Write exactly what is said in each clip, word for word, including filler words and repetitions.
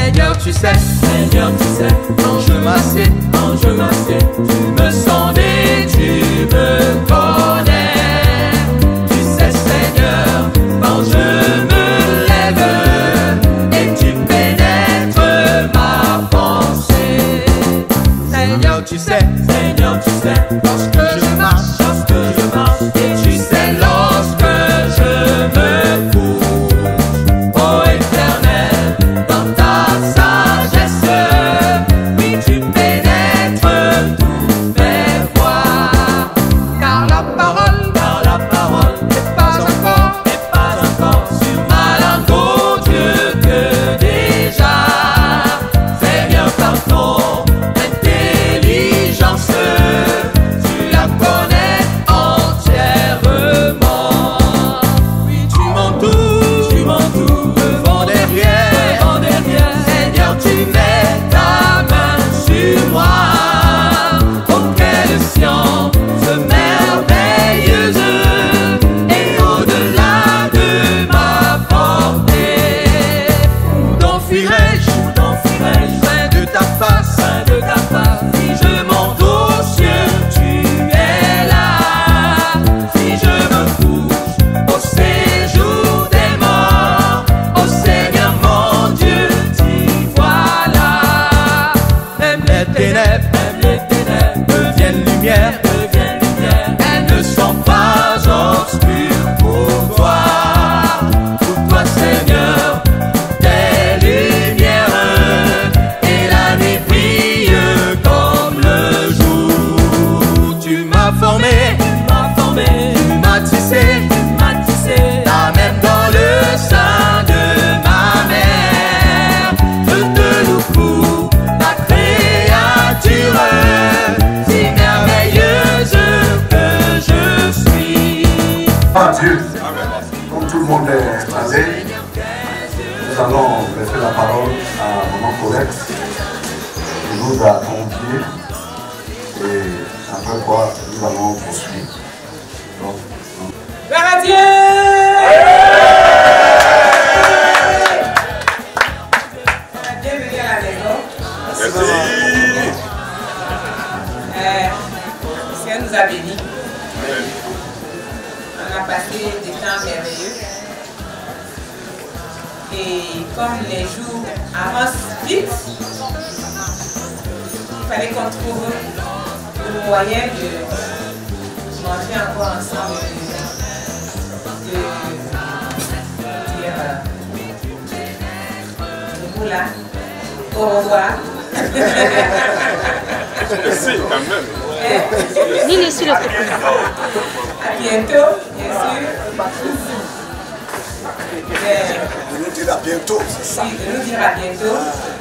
Seigneur, tu sais, Seigneur, tu sais, quand je m'assieds, quand je m'assieds, tu me sondais, tu me connais. Tu sais, Seigneur, quand je me lève et tu pénètres ma pensée. Seigneur, tu sais, Seigneur, tu sais, lorsque je marche, lorsque je marche, et tu sais, lorsque je me couche, ô Éternel, dans ta sagesse, oui, tu pénètres toutes mes voies. Car la parole, car la parole n'est pas encore, n'est pas encore sur ma langue, ô Dieu, que déjà, Seigneur, par ton intelligence, tu la connais entièrement. Oui, tu m'entoures, tu m'entoures, devant, derrière, devant, derrière. Seigneur, tu mets ta main sur moi. Oh, quelle science merveilleuse, et au-delà de ma portée. Où donc fuirai-je, où donc fuirai-je, loin de ta face, loin de ta face. Si je monte aux cieux, tu es là. Si je me couche au séjour des morts, ô Seigneur mon Dieu, t'y voilà. Même les ténèbres, même les ténèbres deviennent lumière, deviennent lumière. Elles ne sont pas obscures pour toi. Pour toi, Seigneur, des lumières, et la nuit brille comme le jour. Tu m'as formé, tu m'as formé, tu m'as tissé, tu m'as tissé, ta même dans le sein de ma mère. Je te loue pour ta créature, si merveilleuse que je suis. Ah Dieu, comme tout le monde est basé, nous allons laisser la parole à Maman Colette qui nous a conviés et après quoi nous allons poursuivre. Donc, Gloire à Dieu! Bienvenue à la maison. Merci. Euh, le Seigneur nous a bénis. On a passé des temps merveilleux. Et comme les jours avancent vite, il fallait qu'on trouve le moyen de manger encore ensemble, de, de dire le mot là, au revoir. Merci quand même. Nini sur le côté. À bientôt, bien sûr. de nous dire à bientôt, c'est ça. Oui, de nous dire à bientôt.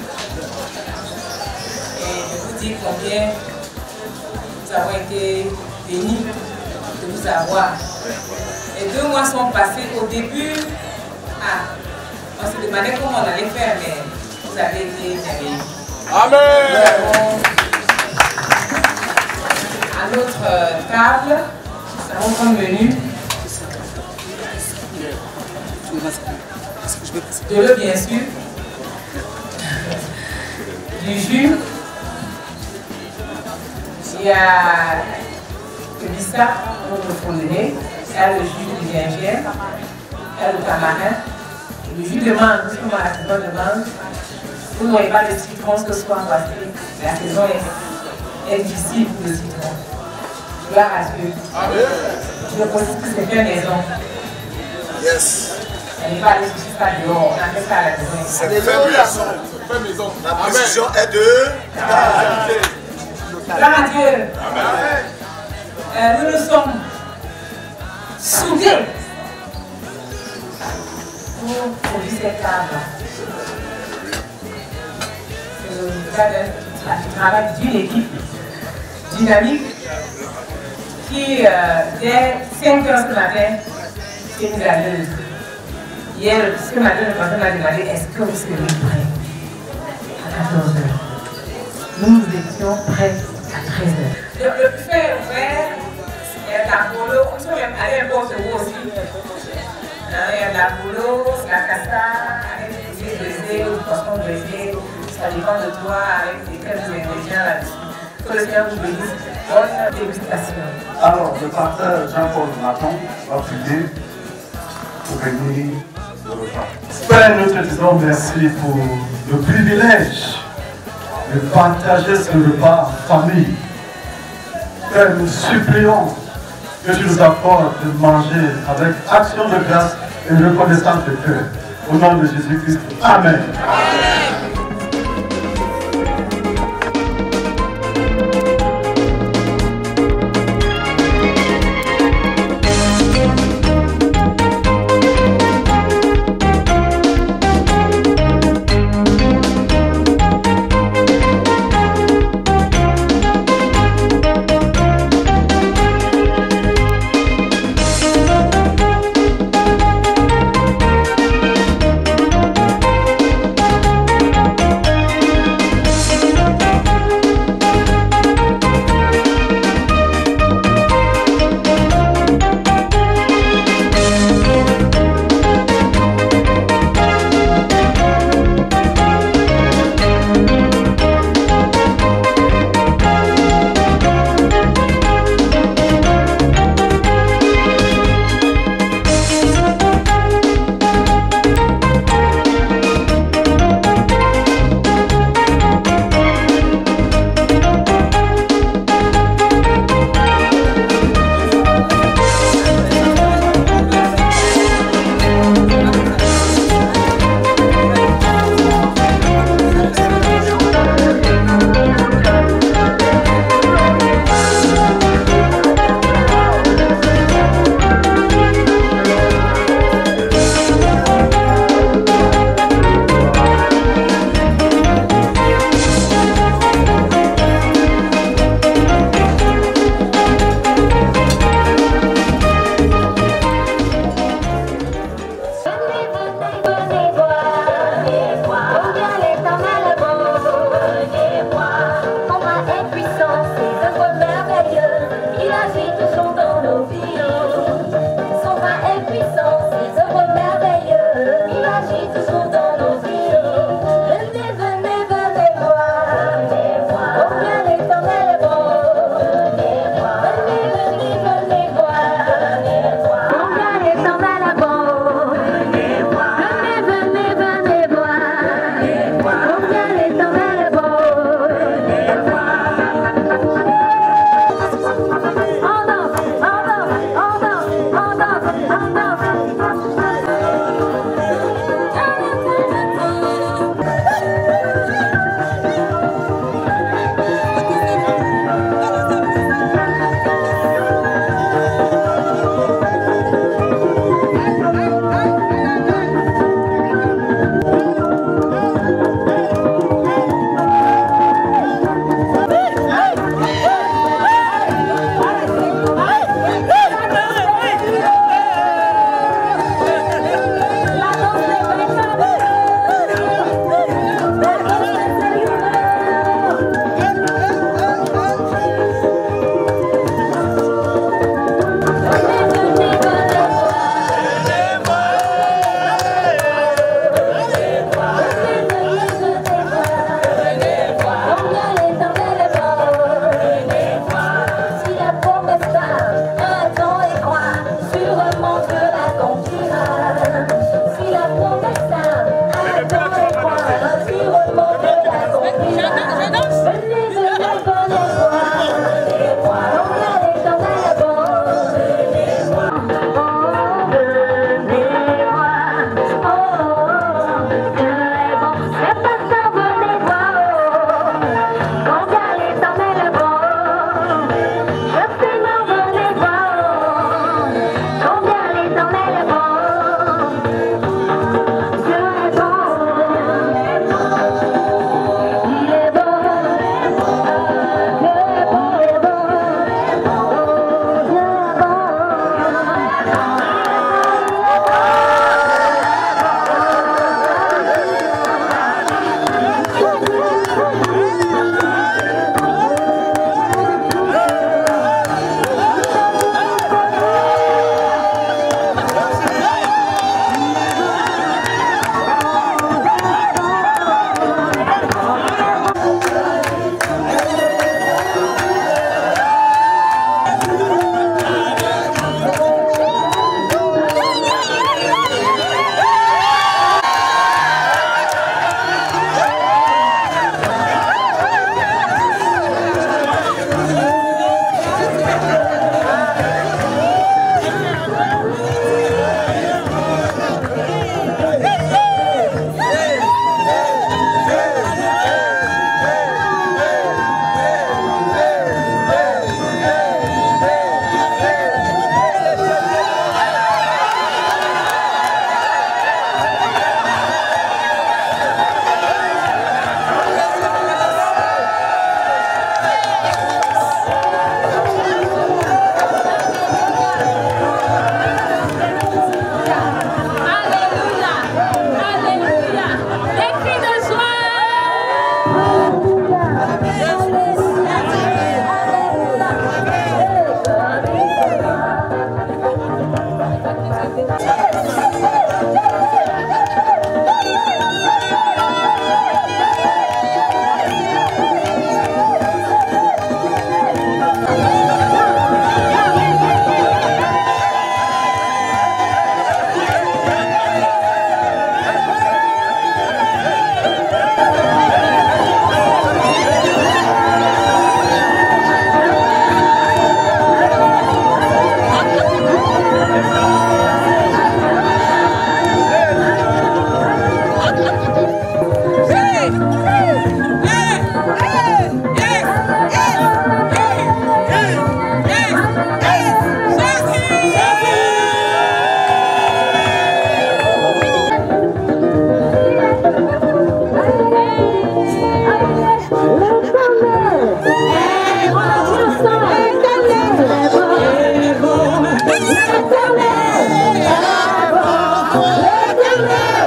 Et de vous dire combien nous avons été bénis de vous avoir. Les deux mois sont passés. Au début, ah, on se demandait comment on allait faire, mais vous avez été merveilleux. Amen. À notre euh, table, nous avons comme menu de l'eau, bien sûr, du jus, il y a le bissap pour le fondé, il y a le jus de gingembre, il y a le tamarin, le jus de mangue, comme à la saison de mangue. Vous n'aurez pas de citron ce soir parce que la saison est, est difficile pour le citron. Gloire à Dieu. Je précise que c'est fait maison. Yes. Elle n'est pas allée chercher ça dehors, on a fait ça à la maison. C'est fait maison. La précision est de... Gloire à Dieu. Euh, nous nous sommes soudés pour produire cette table. C'est le résultat du travail d'une équipe dynamique qui, euh, dès cinq heures ce matin, s'est mise à l'œuvre. Hier, ce matin, le patron m'a demandé est-ce que vous serez prêts à quatorze heures. Nous étions prêts à treize heures. Le, le buffet est ouvert, il y a de la polo, on peut même aller n'importe où aussi. Il y a de la polo, la cassa, avec des brisés, du poisson brisé, Ça dépend de toi avec lesquels ingrédients là-dessus. Que le Seigneur vous bénisse. Bonne dégustation. Alors, le pasteur Jean-Paul Maton va prier pour bénir le repas. Père, nous te disons merci pour le privilège de partager ce repas en famille. Père, nous supplions que tu nous apportes de manger avec action de grâce et reconnaissance de cœur. Au nom de Jésus-Christ. Amen. Amen.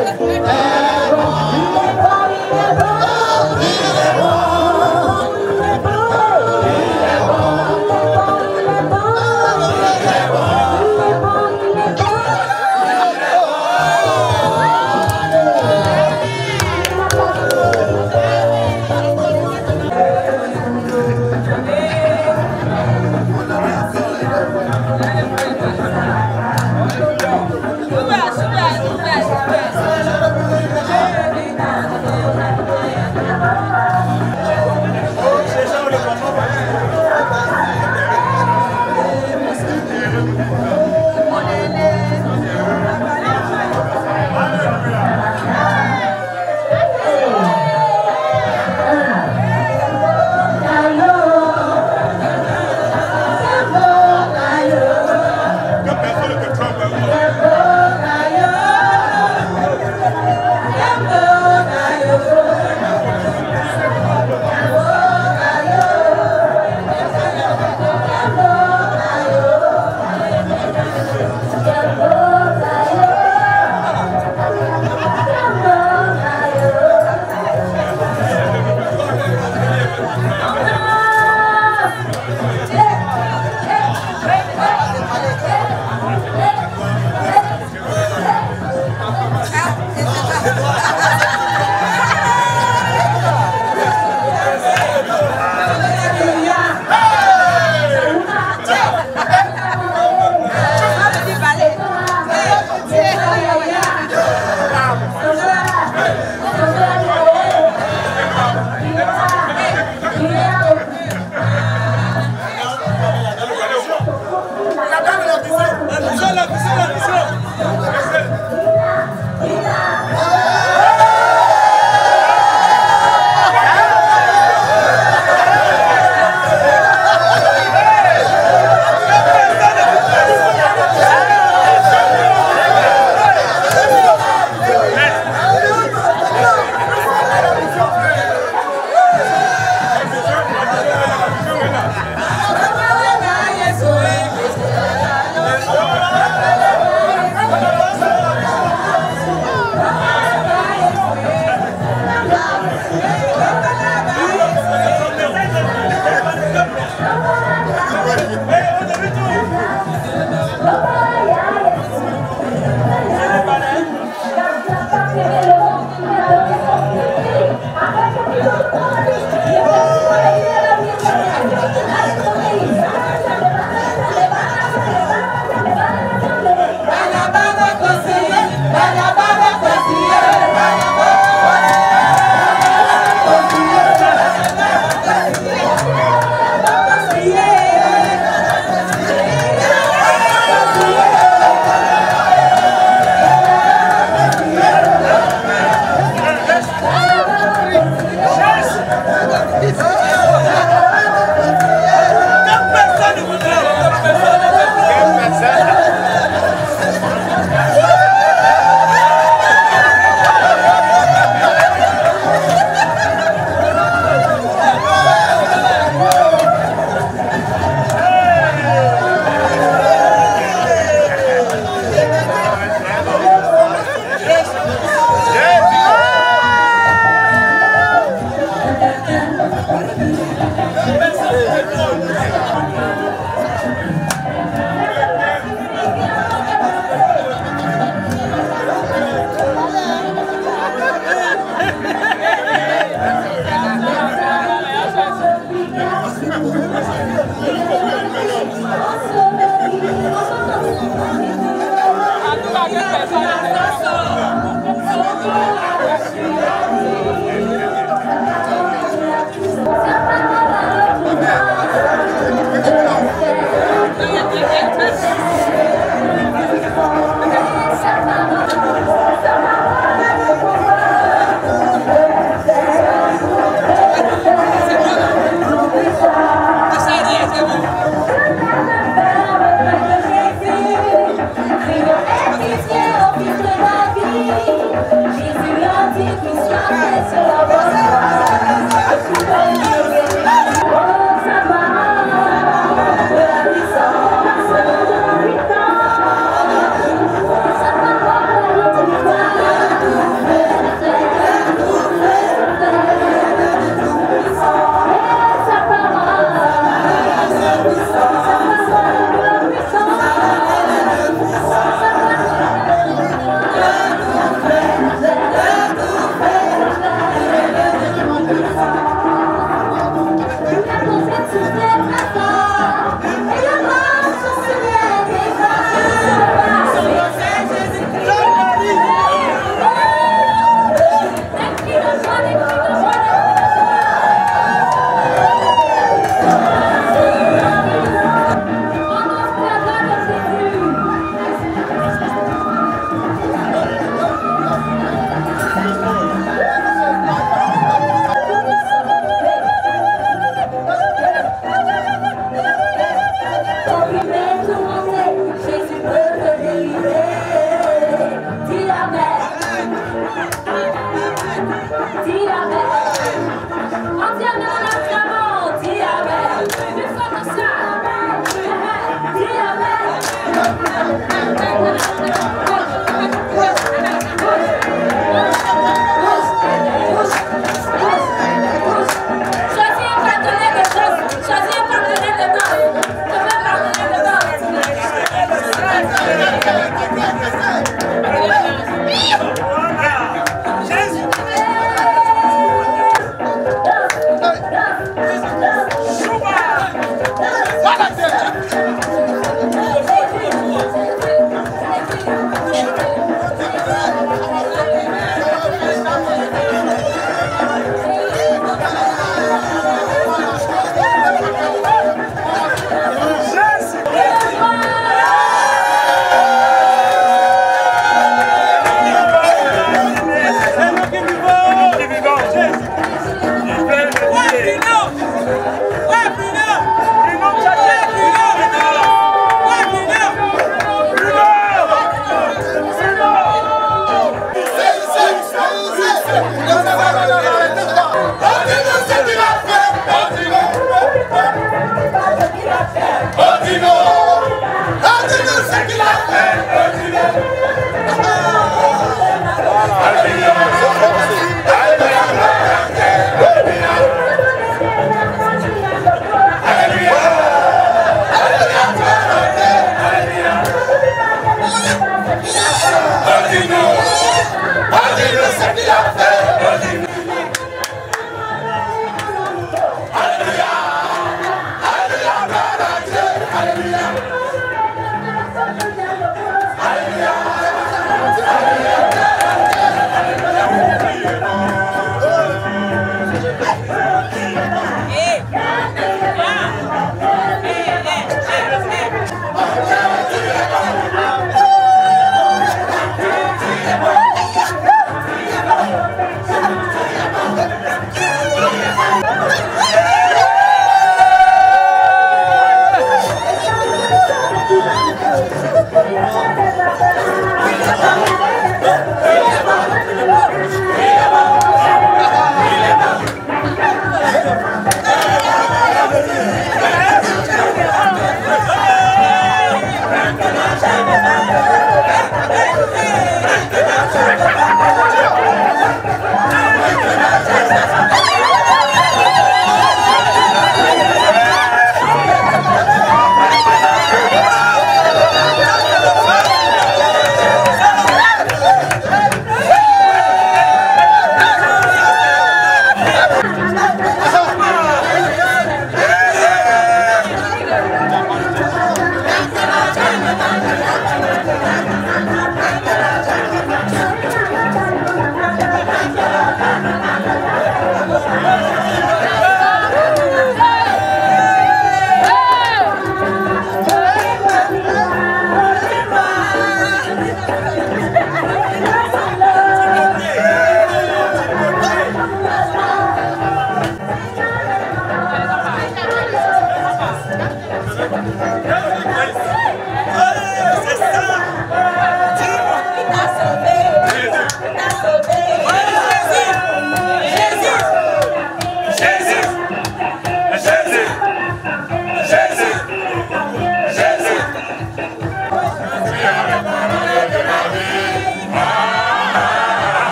Yes,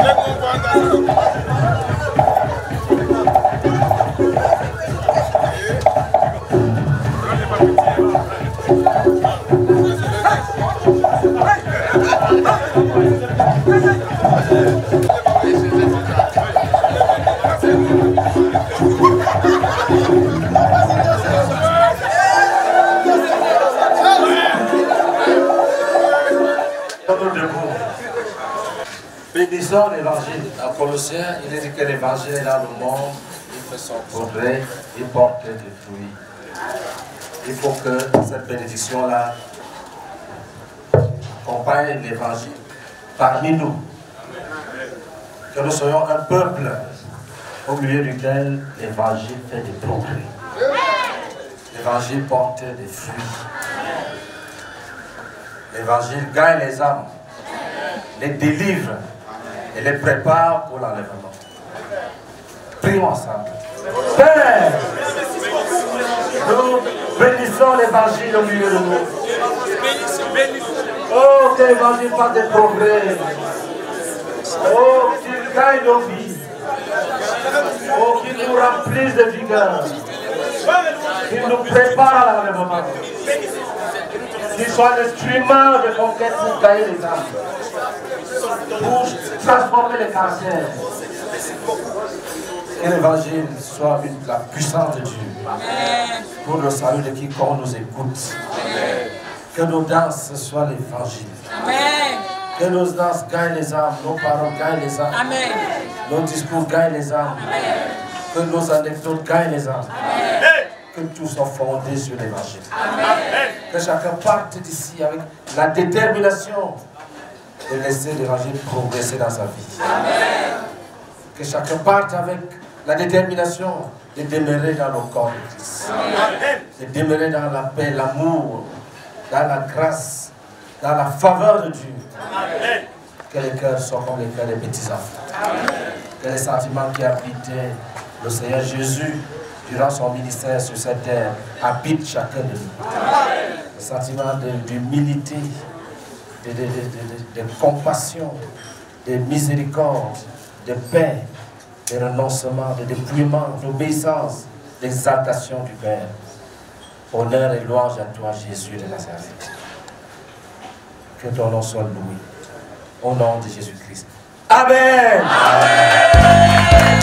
Bénissons l'évangile. En Colossiens, il est dit que l'évangile est dans le monde, il fait son progrès, il porte des fruits. Il faut que cette bénédiction-là accompagne l'évangile parmi nous. Que nous soyons un peuple au milieu duquel l'évangile fait des progrès. L'évangile porte des fruits. L'évangile gagne les âmes, les délivre et les prépare pour l'enlèvement. Prions ensemble. Père, nous bénissons l'évangile au milieu de nous. Oh, que l'évangile fasse des progrès. Oh, qu'il gagne nos vies. Oh, qu'il nous remplisse de vigueur. Qu'il nous prépare à l'enlèvement. Qu'il soit l'instrument de conquête pour gagner les âmes. Pour transformer les cancers. Que l'évangile soit une, la puissance de Dieu. Pour le salut de quiconque nous écoute. Que nos danses soient l'évangile. Que nos danses gagnent les âmes, nos paroles gagnent les âmes. Amen. Nos discours gagnent les âmes. Amen. Que nos anecdotes gagnent les âmes. Amen. Que tout soit fondé sur l'évangile. Que chacun parte d'ici avec la détermination de laisser l'évangile progresser dans sa vie. Amen. Que chacun parte avec la détermination de demeurer dans nos corps de Christ. Amen. De demeurer dans la paix, l'amour, dans la grâce, dans la faveur de Dieu. Amen. Que les cœurs soient comme les cœurs des petits enfants. Amen. Que les sentiments qui habitaient le Seigneur Jésus durant son ministère sur cette terre habitent chacun de nous. Amen. Le sentiment d'humilité, de, de, de, de, de, de compassion, de miséricorde, de paix, de renoncement, de dépouillement, d'obéissance, d'exaltation du Père. Honneur et louange à toi, Jésus de Nazareth. Que ton nom soit loué. Au nom de Jésus-Christ. Amen. Amen.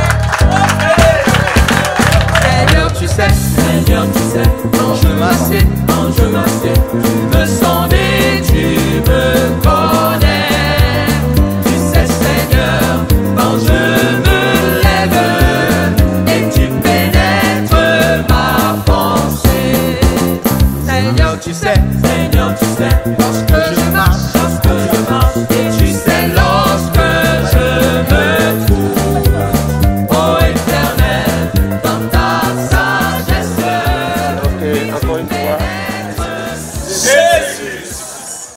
Seigneur, tu sais, Seigneur, tu sais, quand je m'assieds, quand je m'assieds, tu me sondais, tu me connais. Tu sais, Seigneur, quand je me lève, et tu pénètres ma pensée. Seigneur, tu sais, Seigneur, tu sais, lorsque je marche, lorsque je marche, et tu sais, lorsque je me trouve, ô Éternel, dans ta sagesse. Ok, encore une fois. Jésus.